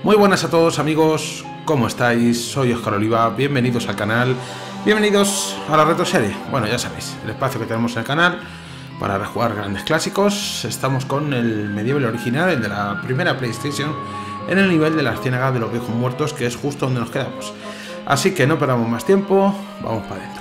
Muy buenas a todos amigos, ¿cómo estáis? Soy Óscar Oliva, bienvenidos al canal, bienvenidos a la retroserie. Bueno, ya sabéis, el espacio que tenemos en el canal para rejugar grandes clásicos. Estamos con el Medieval original, el de la primera PlayStation, en el nivel de la Ciénaga de los Viejos Muertos, que es justo donde nos quedamos. Así que no perdamos más tiempo, vamos para adentro.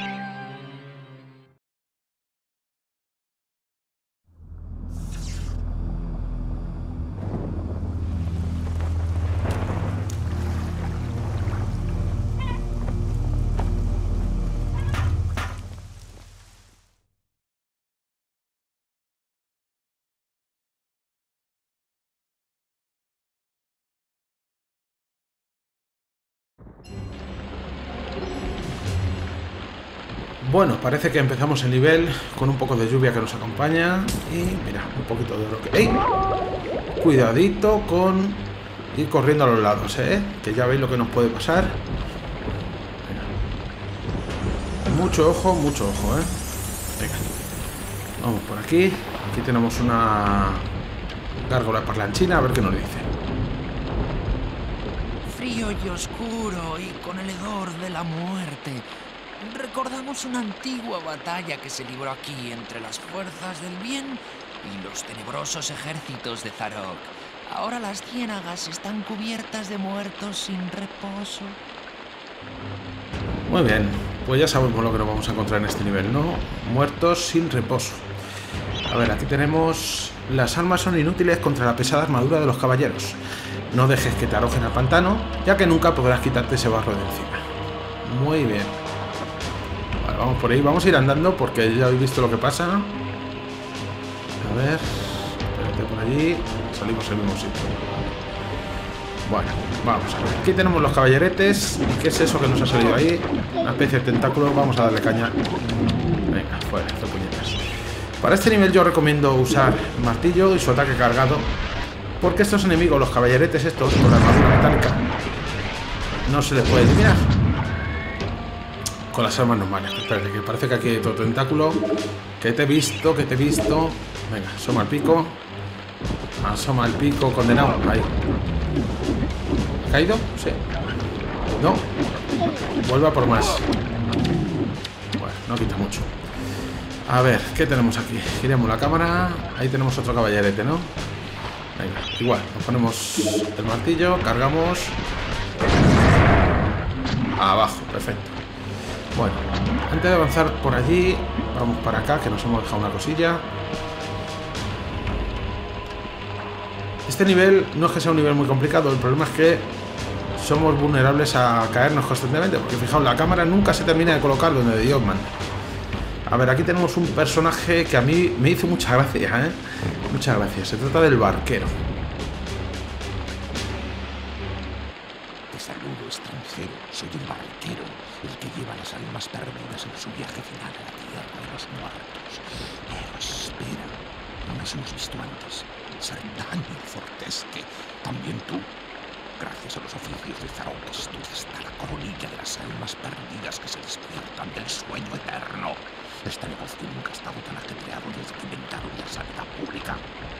Bueno, parece que empezamos el nivel con un poco de lluvia que nos acompaña. Y mira, un poquito de oro. ¡Ey! Cuidadito con ir corriendo a los lados, que ya veis lo que nos puede pasar. Venga. Mucho ojo, Venga. Vamos por aquí. Aquí tenemos una gárgola parlanchina, a ver qué nos dice. Frío y oscuro y con el hedor de la muerte. Recordamos una antigua batalla que se libró aquí entre las fuerzas del bien y los tenebrosos ejércitos de Zarok. Ahora las ciénagas están cubiertas de muertos sin reposo. Muy bien, pues ya sabemos lo que nos vamos a encontrar en este nivel, ¿no? Muertos sin reposo. A ver, aquí tenemos... Las armas son inútiles contra la pesada armadura de los caballeros. No dejes que te arrojen al pantano, ya que nunca podrás quitarte ese barro de encima. Muy bien. Vale, vamos por ahí, vamos a ir andando porque ya habéis visto lo que pasa. A ver, espérate por allí. Salimos al mismo sitio. Bueno, vamos a ver. Aquí tenemos los caballeretes. ¿Qué es eso que nos ha salido ahí? Una especie de tentáculo. Vamos a darle caña. Venga, fuera, esto puñetas. Para este nivel yo recomiendo usar martillo y su ataque cargado, porque estos enemigos, los caballeretes estos, con la armadura metálica, no se les puede eliminar con las armas normales. Espérate, que parece que aquí hay otro tentáculo. Que te he visto. Venga, asoma el pico. Asoma el pico, condenado. Ahí. ¿Ha caído? Sí. No. Vuelva por más. Bueno, no quita mucho. A ver, ¿qué tenemos aquí? Giremos la cámara. Ahí tenemos otro caballerete, ¿no? Venga, igual, nos ponemos el martillo, cargamos. Abajo, perfecto. Bueno, antes de avanzar por allí, vamos para acá, que nos hemos dejado una cosilla. Este nivel no es que sea un nivel muy complicado, el problema es que somos vulnerables a caernos constantemente, porque fijaos, la cámara nunca se termina de colocar donde Dios manda. A ver, aquí tenemos un personaje que a mí me hizo mucha gracia, Muchas gracias. Se trata del barquero. Te saludo, extranjero. Soy el barquero, el que lleva las almas perdidas en su viaje final a la tierra de los muertos. Pero espera, no nos hemos visto antes. Ser tan fuertes que también tú, gracias a los oficios de Zarok, estudiaste la coronilla de las almas perdidas que se despiertan del sueño eterno. Este negocio nunca ha estado tan ajetreado desde que inventaron la sanidad pública.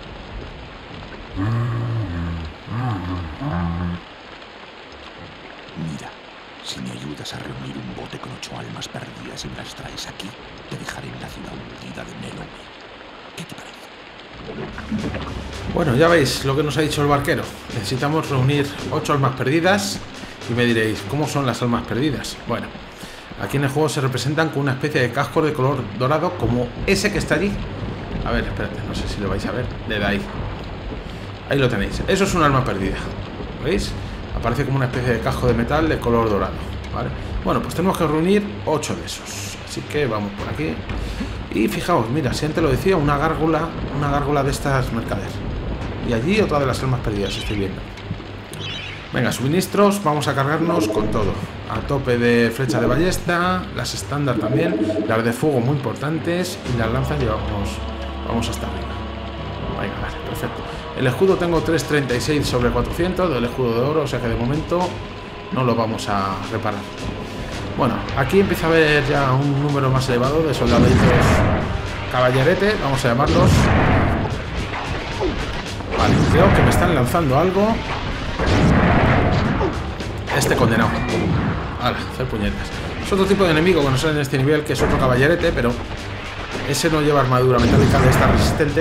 Mira, si me ayudas a reunir un bote con 8 almas perdidas y me las traes aquí, te dejaré en la ciudad hundida de Melowe. ¿Qué te parece? Bueno, ya veis lo que nos ha dicho el barquero. Necesitamos reunir 8 almas perdidas. Y me diréis, ¿cómo son las almas perdidas? Bueno, aquí en el juego se representan con una especie de casco de color dorado, como ese que está allí. A ver, espérate, no sé si lo vais a ver. Le dais. Ahí lo tenéis. Eso es un alma perdida. ¿Veis? Aparece como una especie de casco de metal de color dorado. ¿Vale? Bueno, pues tenemos que reunir 8 de esos. Así que vamos por aquí. Y fijaos, mira, si antes lo decía, una gárgola de estas mercader. Y allí otra de las almas perdidas, estoy viendo. Venga, suministros, vamos a cargarnos con todo. A tope de flecha de ballesta, las estándar también, las de fuego muy importantes y las lanzas vamos hasta arriba. Venga, vale, perfecto. El escudo tengo 336 sobre 400 del escudo de oro, o sea que de momento no lo vamos a reparar. Bueno, aquí empieza a haber ya un número más elevado de soldaditos caballerete, vamos a llamarlos. Vale, creo que me están lanzando algo. Este condenado. Hala, hacer puñetas. Es otro tipo de enemigo que no sale en este nivel, que es otro caballerete, pero ese no lleva armadura metálica de esta resistente.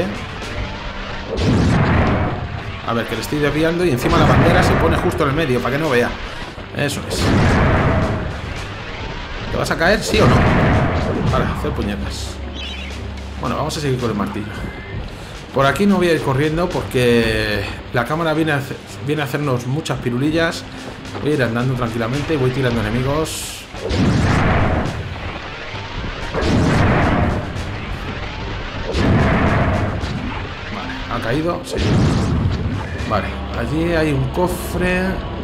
A ver, que le estoy desviando y encima la bandera se pone justo en el medio para que no vea. Eso es. ¿Te vas a caer, sí o no? Vale, hacer puñetas. Bueno, vamos a seguir con el martillo. Por aquí no voy a ir corriendo porque la cámara viene a hacernos muchas pirulillas. Voy a ir andando tranquilamente y voy tirando enemigos. Vale, ¿ha caído? Sí. Vale, allí hay un cofre.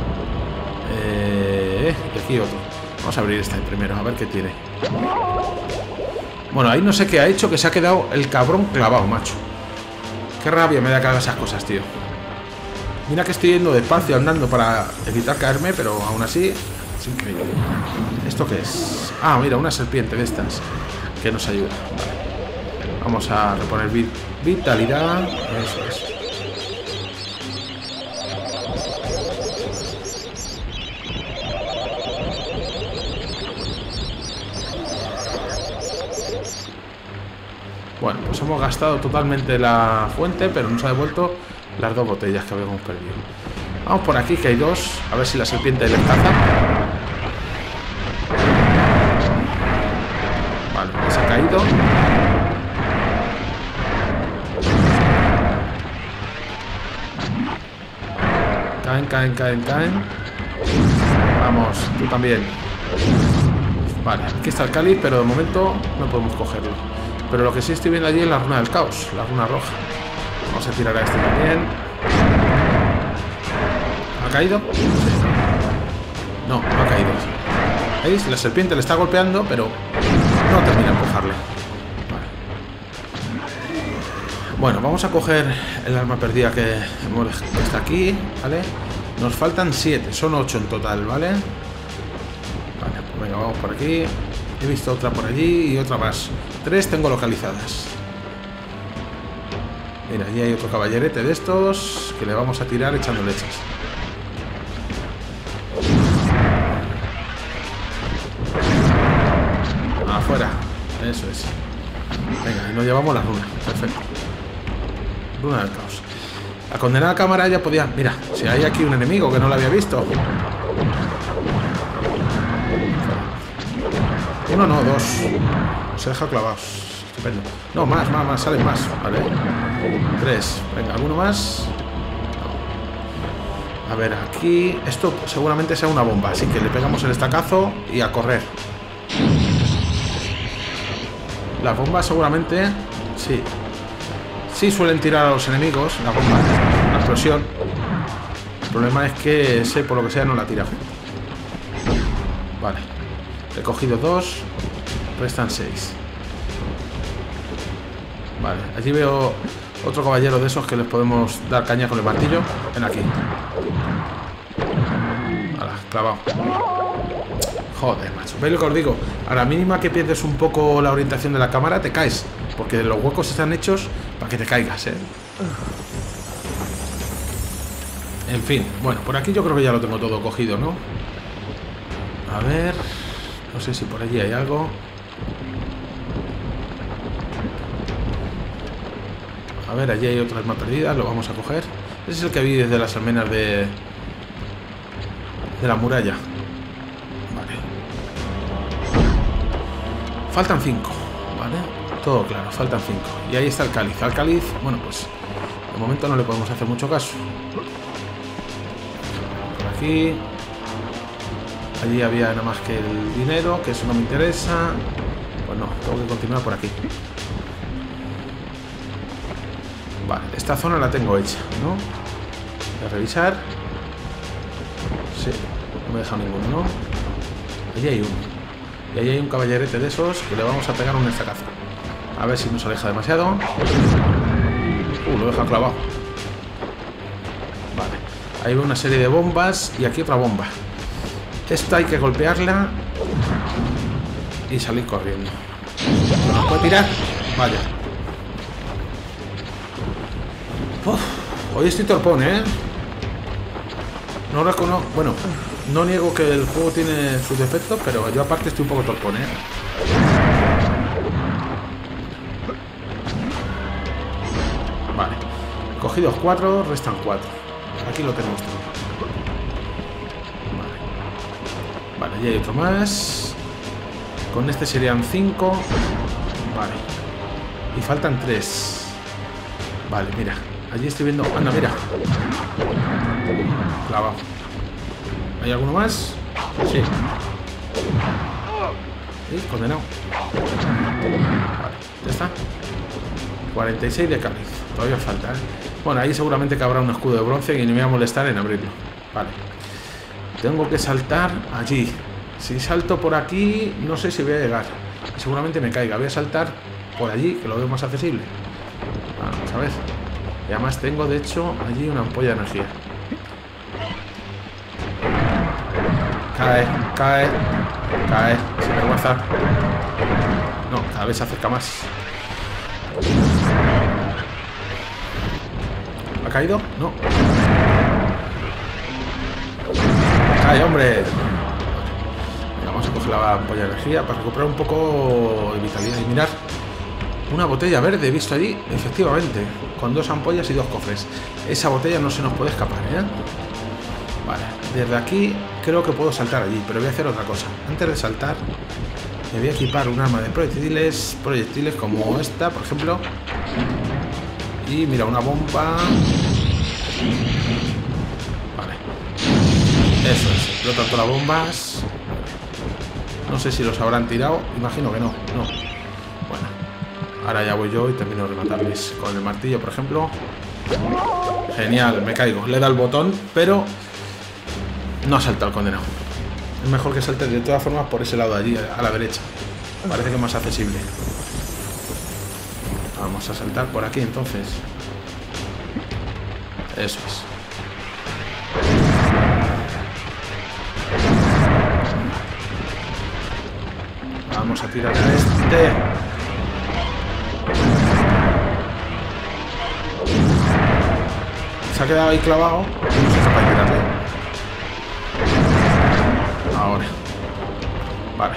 Y aquí otro. Vamos a abrir este primero, a ver qué tiene. Bueno, ahí no sé qué ha hecho, que se ha quedado el cabrón clavado, macho. Qué rabia me da que haga esas cosas, tío. Mira que estoy yendo despacio, andando para evitar caerme, pero aún así es increíble. ¿Esto qué es? Ah, mira, una serpiente de estas que nos ayuda. Vale. Vamos a reponer vitalidad. Eso es. Bueno, pues hemos gastado totalmente la fuente, pero nos ha devuelto las 2 botellas que habíamos perdido. Vamos por aquí, que hay 2. A ver si la serpiente les caza. Vale, se ha caído. Caen. Vamos, tú también. Vale, aquí está el cáliz, pero de momento no podemos cogerlo. Pero lo que sí estoy viendo allí es la runa del caos, la runa roja. Vamos a tirar a este también. ¿Ha caído? Sí. No, no ha caído. ¿Veis? La serpiente le está golpeando, pero no termina de empujarle. Vale. Bueno, vamos a coger el arma perdida que está aquí, ¿vale? Nos faltan 7, son 8 en total, ¿vale? Vale, pues venga, vamos por aquí. He visto otra por allí y otra más. 3 tengo localizadas. Mira, allí hay otro caballerete de estos que le vamos a tirar echando lechas. Afuera. Eso es. Venga, y nos llevamos la runa. Perfecto. Runa del caos. La condenada cámara ya podía... Mira, si hay aquí un enemigo que no lo había visto. Uno no, 2. Se deja clavados. Estupendo. No, más, salen más. Vale. 3. Venga, ¿alguno más? No. A ver, aquí... Esto seguramente sea una bomba, así que le pegamos el estacazo y a correr. Las bombas seguramente... Sí. Sí suelen tirar a los enemigos, la bomba, la explosión. El problema es que ese, por lo que sea, no la tira. Vale. He cogido 2, restan 6. Vale, allí veo otro caballero de esos que les podemos dar caña con el martillo. Ven aquí. Vale, clavado. Joder, macho. ¿Veis lo que os digo? A la mínima que pierdes un poco la orientación de la cámara, te caes. Porque los huecos están hechos para que te caigas, ¿eh? En fin, bueno, por aquí yo creo que ya lo tengo todo cogido, ¿no? A ver... No sé si por allí hay algo. A ver, allí hay otra arma perdida. Lo vamos a coger. Ese es el que vi desde las almenas de la muralla. Vale. Faltan 5. Vale. Todo claro, faltan 5. Y ahí está el cáliz. Al cáliz, bueno, pues de momento no le podemos hacer mucho caso. Por aquí. Allí había nada más que el dinero, que eso no me interesa. Pues no, tengo que continuar por aquí. Vale, esta zona la tengo hecha, ¿no? Voy a revisar. Sí, no me he dejado ninguno, ¿no? Allí hay uno. Y allí hay un caballerete de esos que le vamos a pegar un estacazo. A ver si nos aleja demasiado. Lo deja clavado. Vale. Ahí veo una serie de bombas y aquí otra bomba. Esta hay que golpearla y salir corriendo. ¿Nos puede tirar? Vaya. Uf, hoy estoy torpón, ¿eh? No reconozco... Bueno, no niego que el juego tiene sus defectos, pero yo aparte estoy un poco torpón, ¿eh? Vale. Cogidos 4, restan 4. Aquí lo tenemos todo. Vale, ya hay otro más. Con este serían 5. Vale. Y faltan 3. Vale, mira. Allí estoy viendo... Anda, mira. Clavado. ¿Hay alguno más? Sí. Sí, condenado. Vale, ya está. 46 de cáliz. Todavía falta, ¿eh? Bueno, ahí seguramente que habrá un escudo de bronce y ni me voy a molestar en abrirlo. Vale. Tengo que saltar allí. Si salto por aquí, no sé si voy a llegar. Seguramente me caiga. Voy a saltar por allí, que lo veo más accesible. Vamos a ver. Y además tengo, de hecho, allí una ampolla de energía. Cae, cae, cae. Sin vergüenza. No, cada vez se acerca más. ¿Ha caído? No. ¡Cae, hombre! Vamos a coger la ampolla de energía para recuperar un poco de vitalidad. Y mirar, una botella verde he visto allí, efectivamente, con 2 ampollas y 2 cofres. Esa botella no se nos puede escapar, ¿eh? Vale, desde aquí creo que puedo saltar allí, pero voy a hacer otra cosa. Antes de saltar, me voy a equipar un arma de proyectiles como esta, por ejemplo. Y mira, una bomba. Vale. Eso es, explotan todas las bombas. No sé si los habrán tirado, imagino que no, no. Bueno, ahora ya voy yo y termino de rematarles con el martillo, por ejemplo. Genial, me caigo. Le da el botón, pero no ha saltado el condenado. Es mejor que salte de todas formas por ese lado de allí, a la derecha. Parece que es más accesible. Vamos a saltar por aquí entonces. Eso es. Vamos a tirar a este. Se ha quedado ahí clavado. No soy capaz de tirarle. Ahora. Vale.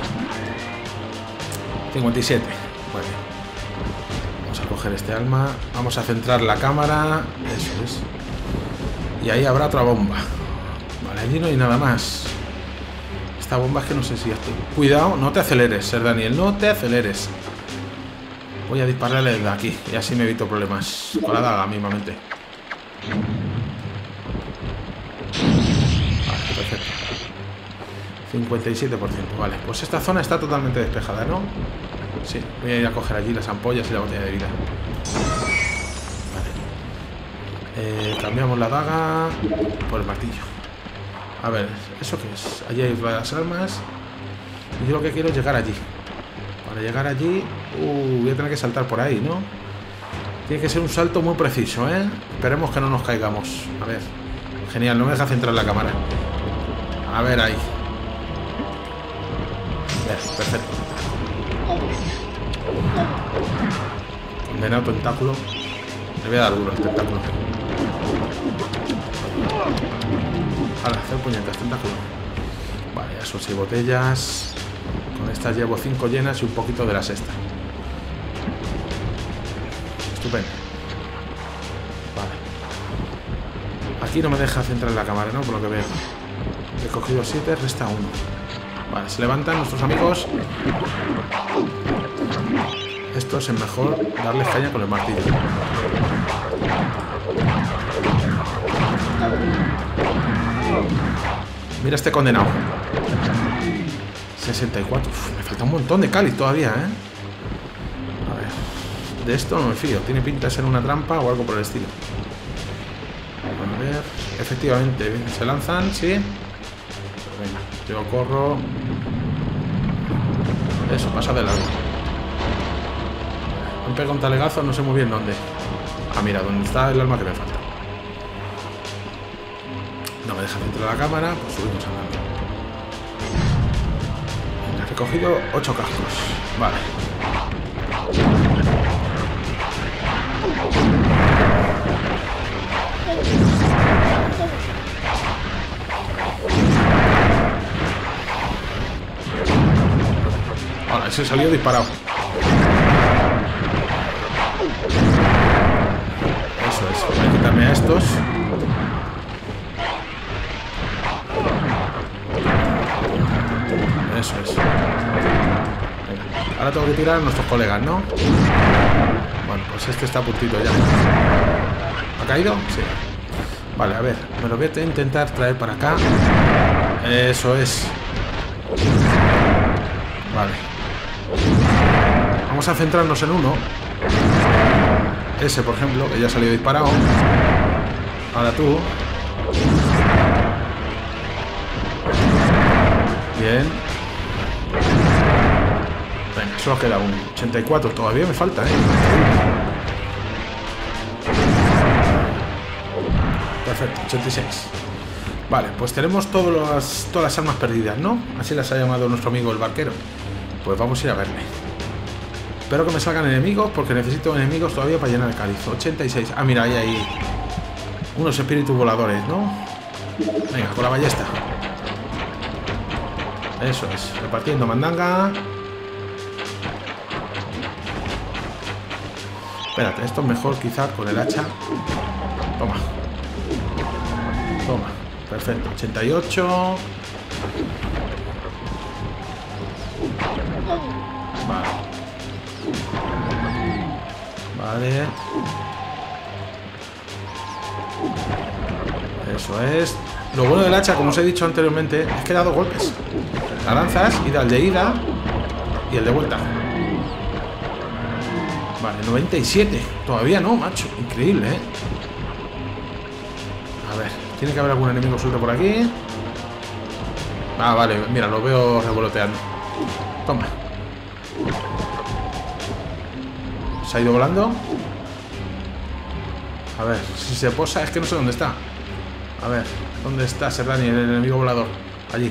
57. Bueno. Vamos a coger este alma. Vamos a centrar la cámara. Eso es. Y ahí habrá otra bomba. Vale, allí no hay nada más. Esta bomba es que no sé si estoy... Cuidado, no te aceleres, Ser Daniel, no te aceleres. Voy a dispararle desde aquí y así me evito problemas. Con la daga mismamente. Vale, perfecto. 57%, vale. Pues esta zona está totalmente despejada, ¿no? Sí, voy a ir a coger allí las ampollas y la botella de vida. Vale. Cambiamos la daga por el martillo. A ver, ¿eso qué es? Allí hay las armas. Y yo lo que quiero es llegar allí. Para llegar allí... voy a tener que saltar por ahí, ¿no? Tiene que ser un salto muy preciso, ¿eh? Esperemos que no nos caigamos. A ver. Genial, no me deja centrar la cámara. A ver, ahí. Bien, perfecto. Condenado tentáculo. Le voy a dar duro al tentáculo. Vale, hacer puñetas, tentáculo. Vale, ya son 6 botellas. Con estas llevo 5 llenas y un poquito de la sexta. Estupendo. Vale. Aquí no me deja centrar la cámara, ¿no? Por lo que veo. He cogido 7, resta 1. Vale, se levantan nuestros amigos. Esto es mejor darles caña con el martillo. Mira este condenado. 64. Uf, me falta un montón de cáliz todavía, ¿eh? A ver. De esto no me fío. Tiene pinta de ser una trampa o algo por el estilo. A ver. Efectivamente. Se lanzan, sí. Venga, yo corro. Eso, pasa de largo. Me pega un talegazo, no sé muy bien dónde. Ah, mira, dónde está el arma que me falta. No me deja dentro de la cámara, pues subimos andando. He recogido 8 cascos. Vale. se salió disparado. Eso es, voy a quitarme a estos. Eso es. Venga. Ahora tengo que tirar a nuestros colegas, ¿no? Bueno, pues este está a puntito ya. ¿Ha caído? Sí. Vale, a ver, me lo voy a intentar traer para acá. Eso es. Vale. Vamos a centrarnos en uno. Ese, por ejemplo, que ya ha salido disparado. Ahora tú. Bien. Venga, solo queda uno. 84, todavía me falta, ¿eh? Perfecto, 86. Vale, pues tenemos todas las armas perdidas, ¿no? Así las ha llamado nuestro amigo el barquero. Pues vamos a ir a verle. Espero que me salgan enemigos, porque necesito enemigos todavía para llenar el cáliz. 86. Ah, mira, hay unos espíritus voladores, ¿no? Venga, con la ballesta. Eso es, repartiendo mandanga. Espérate, esto es mejor quizá con el hacha. Toma. Toma, perfecto, 88. Vale. Vale. Eso es. Lo bueno del hacha, como os he dicho anteriormente, es que da dos golpes. La lanzas y da el de ida y el de vuelta. Vale, 97. Todavía no, macho. Increíble, ¿eh? A ver, tiene que haber algún enemigo suelto por aquí. Ah, vale, mira, lo veo revoloteando. Toma. Se ha ido volando. A ver, si se posa, es que no sé dónde está. A ver, ¿dónde está Serdani, el enemigo volador? Allí.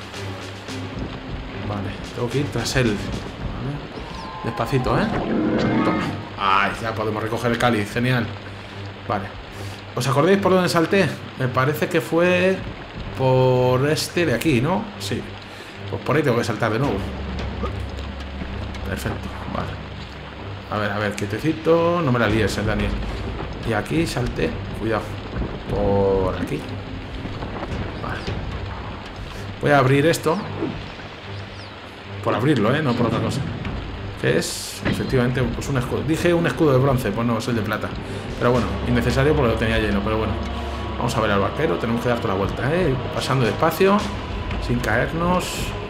Vale, tengo que ir tras él. Vale. Despacito, ¿eh? Toma. Ay, ya podemos recoger el cáliz, genial. Vale. ¿Os acordáis por dónde salté? Me parece que fue por este de aquí, ¿no? Sí. Pues por ahí tengo que saltar de nuevo. Perfecto, vale. A ver, quietecito. No me la líes, Daniel. Y aquí salté. Cuidado. Por aquí. Vale. Voy a abrir esto. Por abrirlo, ¿eh? No por otra cosa. Que es, efectivamente, pues un escudo. Dije un escudo de bronce, pues no, es el de plata. Pero bueno, innecesario porque lo tenía lleno. Pero bueno, vamos a ver al barquero. Tenemos que dar toda la vuelta, ¿eh? Pasando despacio, sin caernos.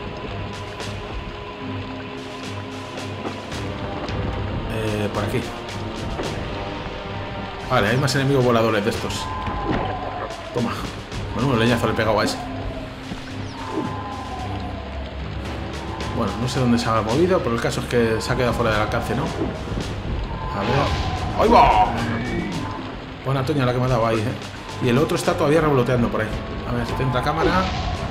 Por aquí. Vale, hay más enemigos voladores de estos. Toma. Bueno, un leñazo le he pegado a ese. Bueno, no sé dónde se ha movido, pero el caso es que se ha quedado fuera del alcance, ¿no? A ver... ¡Ahí va! Buena toña la que me ha dado ahí, ¿eh? Y el otro está todavía revoloteando por ahí. A ver, centra cámara.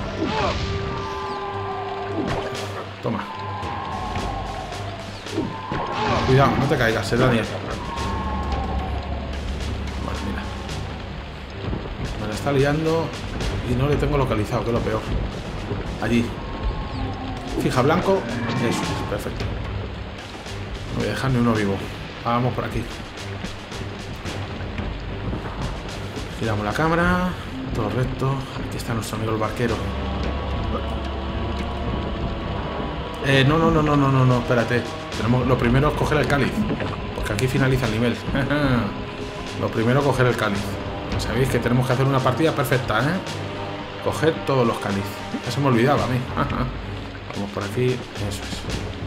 Toma. Cuidado, no te caigas, Daniel. Vale, mira. Me la está liando y no le tengo localizado, que es lo peor. Allí. Fija blanco. Eso es, perfecto. No voy a dejar ni uno vivo. Vamos por aquí. Giramos la cámara. Todo recto. Aquí está nuestro amigo el barquero. No, espérate. Lo primero es coger el cáliz. Porque aquí finaliza el nivel. Lo primero es coger el cáliz. Sabéis que tenemos que hacer una partida perfecta, ¿eh? Coger todos los cáliz. Ya se me olvidaba a mí. Vamos por aquí. Eso es.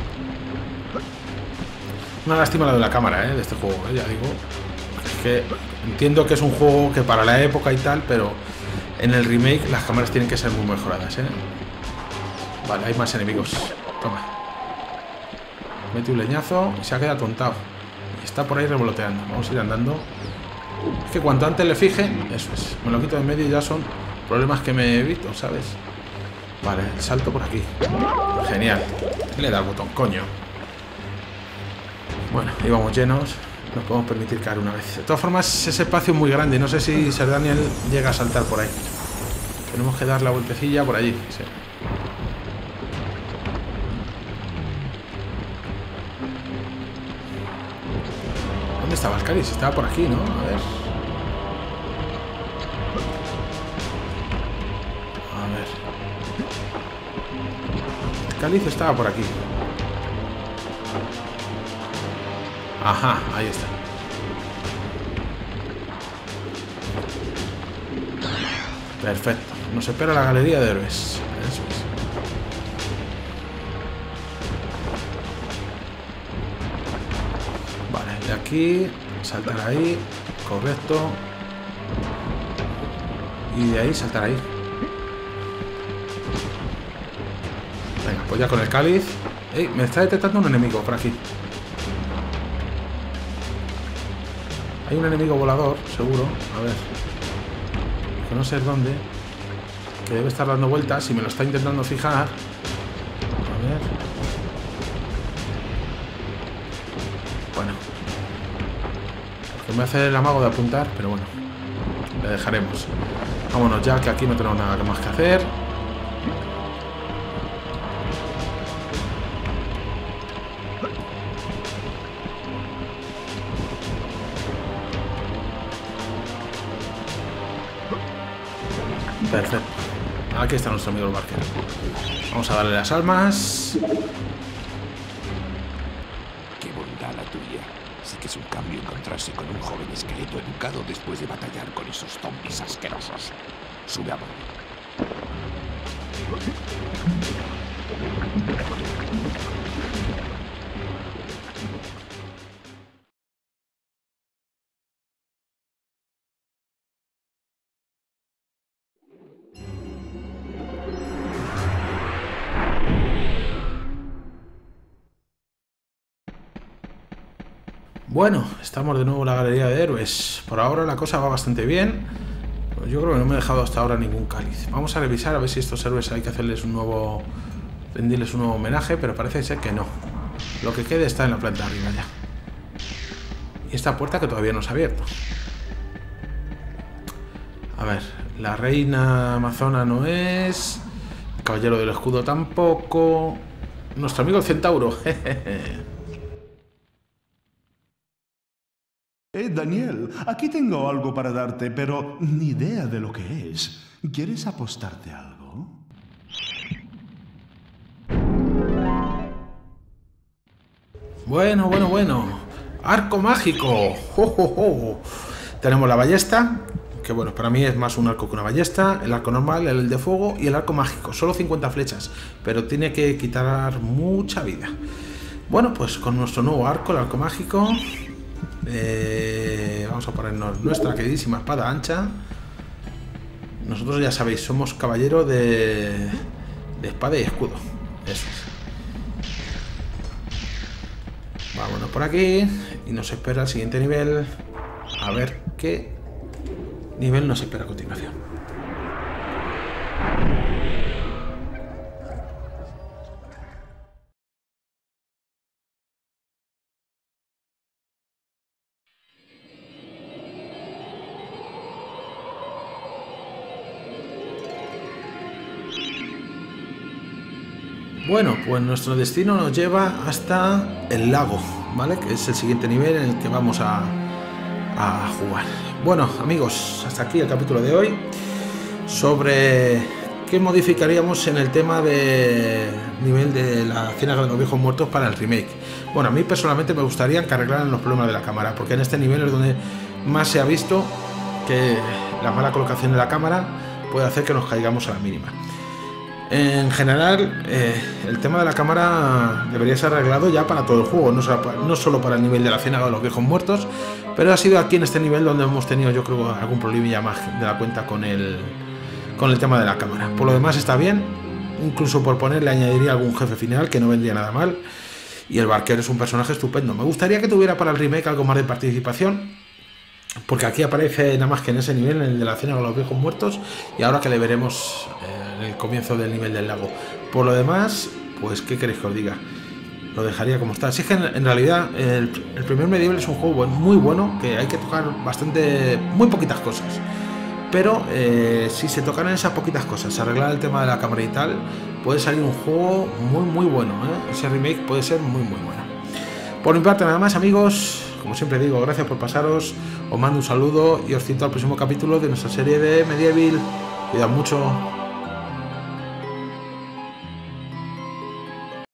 Una lástima la de la cámara, de este juego, ya digo. Es que entiendo que es un juego que para la época y tal, pero en el remake las cámaras tienen que ser muy mejoradas, Vale, hay más enemigos. Toma. Mete un leñazo y se ha quedado atontado. Y está por ahí revoloteando. Vamos a ir andando. Es que cuanto antes le fije, eso es. Me lo quito de en medio y ya son problemas que me he visto, ¿sabes? Vale, salto por aquí. Genial. Le da el botón, coño. Bueno, ahí vamos llenos. Nos podemos permitir caer una vez. De todas formas, ese espacio es muy grande. No sé si Sir Daniel llega a saltar por ahí. Tenemos que dar la vueltecilla por allí. Sí. ¿Dónde estaba el cáliz? Estaba por aquí, ¿no? A ver. El cáliz estaba por aquí. Ajá, ahí está. Perfecto. Nos espera la galería de héroes. Eso es. Vale, de aquí, saltar ahí. Correcto. Y de ahí saltar ahí. Venga, pues ya con el cáliz. ¡Ey! Me está detectando un enemigo por aquí. Hay un enemigo volador, seguro. A ver. Que no sé dónde. Que debe estar dando vueltas y me lo está intentando fijar. A ver. Bueno. Porque me hace el amago de apuntar, pero bueno. Le dejaremos. Vámonos ya, que aquí no tenemos nada más que hacer. Perfecto. Aquí está nuestro amigo el barquero. Vamos a darle las almas. Qué bondad la tuya. Sí que es un cambio encontrarse con un joven esqueleto educado después de batallar con esos zombies asquerosos. Sube a bordo. Bueno, estamos de nuevo en la galería de héroes. Por ahora la cosa va bastante bien. Yo creo que no me he dejado hasta ahora ningún cáliz. Vamos a revisar a ver si estos héroes hay que hacerles un nuevo... rendirles un nuevo homenaje, pero parece ser que no. Lo que quede está en la planta de arriba ya. Y esta puerta que todavía no se ha abierto. A ver, la reina amazona no es... El caballero del escudo tampoco... Nuestro amigo el centauro, jejeje. Daniel, aquí tengo algo para darte, pero ni idea de lo que es. ¿Quieres apostarte algo? Bueno. Arco mágico. ¡Jo, jo, jo! Tenemos la ballesta, que bueno, para mí es más un arco que una ballesta. El arco normal, el de fuego y el arco mágico. Solo 50 flechas, pero tiene que quitar mucha vida. Bueno, pues con nuestro nuevo arco, el arco mágico... vamos a ponernos nuestra queridísima espada ancha. Nosotros ya sabéis, somos caballero de espada y escudo. Eso es. Vámonos por aquí y nos espera el siguiente nivel. A ver qué nivel nos espera a continuación. Bueno, pues nuestro destino nos lleva hasta el lago, ¿vale? Que es el siguiente nivel en el que vamos a jugar. Bueno, amigos, hasta aquí el capítulo de hoy sobre qué modificaríamos en el tema de nivel de la Ciénaga de los Viejos Muertos para el remake. Bueno, a mí personalmente me gustaría que arreglaran los problemas de la cámara, porque en este nivel es donde más se ha visto que la mala colocación de la cámara puede hacer que nos caigamos a la mínima. En general, el tema de la cámara debería ser arreglado ya para todo el juego, no solo para el nivel de la Ciénaga de los Viejos Muertos, pero ha sido aquí en este nivel donde hemos tenido, yo creo, algún problemilla más de la cuenta con el tema de la cámara. Por lo demás está bien, incluso por poner le añadiría algún jefe final que no vendría nada mal, y el barquero es un personaje estupendo. Me gustaría que tuviera para el remake algo más de participación, porque aquí aparece nada más que en ese nivel, en el de la Ciénaga de los Viejos Muertos, y ahora que le veremos en el comienzo del nivel del lago. Por lo demás, pues ¿qué queréis que os diga? Lo dejaría como está. Así que en realidad el primer medieval es un juego muy bueno, que hay que tocar muy poquitas cosas. Pero si se tocaran esas poquitas cosas, arreglar el tema de la cámara y tal, puede salir un juego muy bueno, ¿eh? Ese remake puede ser muy bueno. Por mi parte nada más, amigos. como siempre digo, gracias por pasaros, os mando un saludo y os cito al próximo capítulo de nuestra serie de Medieval. Cuidad mucho.